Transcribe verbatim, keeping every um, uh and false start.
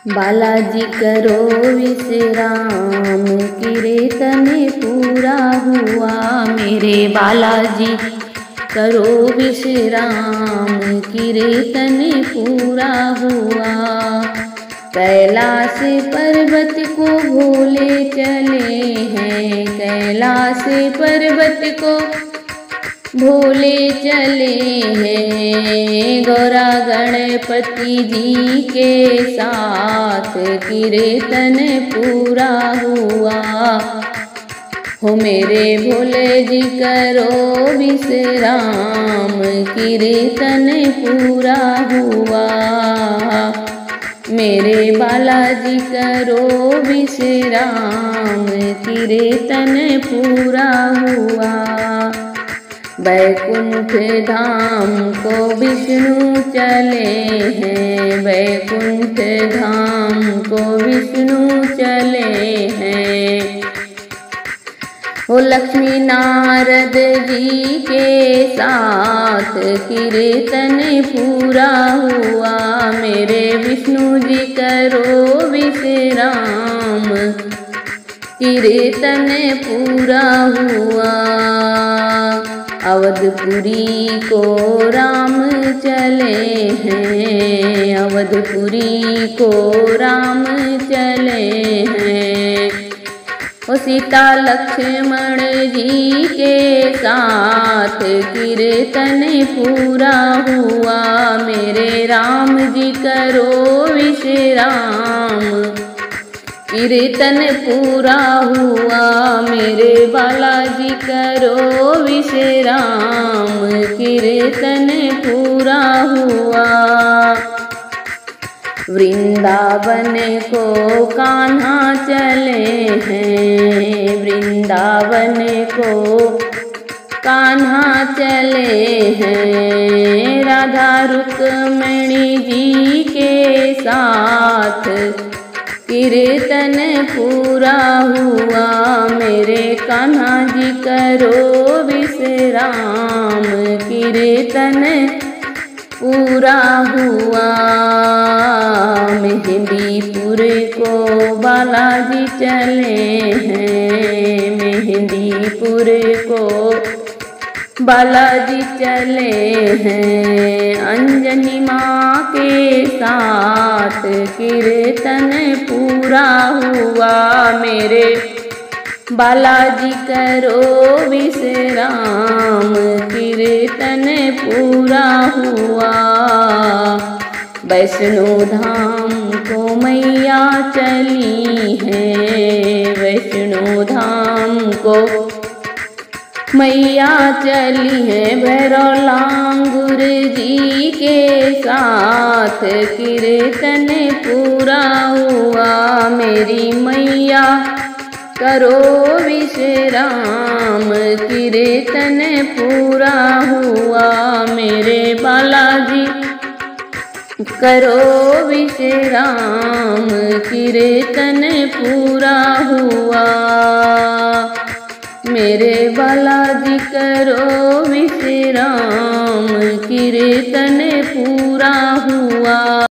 बालाजी करो विश्राम, कीर्तन पूरा हुआ। मेरे बालाजी करो विश्राम, कीर्तन पूरा हुआ। कैलाश पर्वत को भोले चले हैं, कैलाश पर्वत को भोले चले हैं। गौरा गणपति जी के साथ कीर्तन पूरा हुआ। हो मेरे भोले जी करो विश्राम, कीर्तन पूरा हुआ। मेरे बालाजी करो विश्राम, कीर्तन पूरा हुआ। वैकुंठ धाम को विष्णु चले हैं, वैकुंठ धाम को विष्णु चले हैं। वो लक्ष्मी नारद जी के साथ कीर्तन पूरा हुआ। मेरे विष्णु जी करो विश्राम, कीर्तन पूरा हुआ। अवधपुरी को राम चले हैं, अवधपुरी को राम चले हैं। वो सीता लक्ष्मण जी के साथ कीर्तन पूरा हुआ। मेरे राम जी करो विश्राम, कीर्तन पूरा हुआ। मेरे बालाजी करो विश्राम, कीर्तन पूरा हुआ। वृंदावन को कान्हा चले हैं, वृंदावन को कान्हा चले हैं। राधा रुक्मिणी जी के साथ कीर्तन पूरा हुआ। मेरे कान्हा जी करो विश्राम, कीर्तन पूरा हुआ। मेहंदीपुर को बालाजी चले हैं, मेहंदीपुर को बालाजी चले हैं। अंजनी माँ के साथ कीर्तन पूरा हुआ। मेरे बालाजी करो विश्राम, कीर्तन पूरा हुआ। वैष्णो धाम को मैया चली हैं, वैष्णो धाम को मैया चली हैं। भैरव लांगुर जी के साथ कीर्तन पूरा हुआ। मेरी मैया करो विश्राम, कीर्तन पूरा हुआ। मेरे बालाजी करो विश्राम, कीर्तन पूरा हुआ। मेरे बालाजी करो विश्राम, कीर्तन पूरा हुआ।